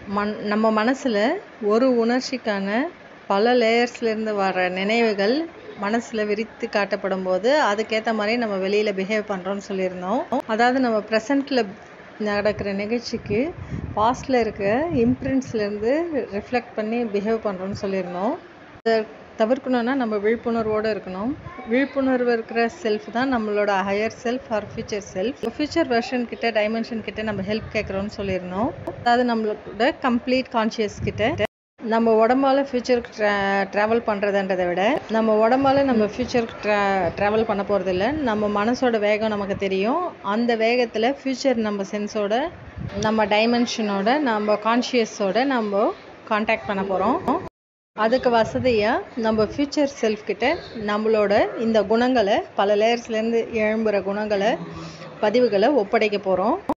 நம்ம மனசில் ஒரு உணர்ச்சிக்கான பல லேயர்ஸ்லேருந்து வர நினைவுகள் மனசில் விரித்து காட்டப்படும் போது அதுக்கேற்ற மாதிரி நம்ம வெளியில் பிஹேவ் பண்ணுறோன்னு சொல்லியிருந்தோம். அதாவது நம்ம ப்ரெசண்ட்டில் நடக்கிற நிகழ்ச்சிக்கு பாஸ்டில் இருக்க இம்ப்ரிண்ட்ஸ்லேருந்து ரிஃப்ளெக்ட் பண்ணி பிஹேவ் பண்ணுறோன்னு சொல்லியிருந்தோம். அதை தவிர்க்கணுன்னா நம்ம விழிப்புணர்வோடு இருக்கணும். விழிப்புணர்வு இருக்கிற செல்ஃப் தான் நம்மளோட higher self or future self. Future version கிட்ட டைமென்ஷன் கிட்ட நம்ம ஹெல்ப் கேட்குறோன்னு சொல்லியிருந்தோம். அதாவது நம்மளோட கம்ப்ளீட் கான்ஷியஸ் கிட்ட நம்ம உடம்பால் ஃப்யூச்சருக்கு ட்ராவல் பண்ணுறதுன்றதை விட நம்ம உடம்பால் நம்ம ஃப்யூச்சருக்கு ட்ராவல் பண்ண போகிறதில்ல. நம்ம மனசோட வேகம் நமக்கு தெரியும். அந்த வேகத்தில் ஃப்யூச்சர் நம்ம சென்ஸோட நம்ம டைமென்ஷனோட நம்ம கான்ஷியஸோட நம்ம கான்டாக்ட் பண்ண போகிறோம். அதுக்கு வசதியாக நம்ம ஃப்யூச்சர் செல்ஃப் கிட்ட நம்மளோட இந்த குணங்களை பல லேயர்ஸ்லேருந்து எழும்புகிற குணங்களை பதிவுகளை ஒப்படைக்க போகிறோம்.